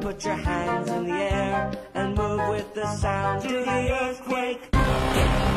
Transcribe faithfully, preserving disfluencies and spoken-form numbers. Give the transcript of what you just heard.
put your hands in the air and move with the sound. Do the earthquake.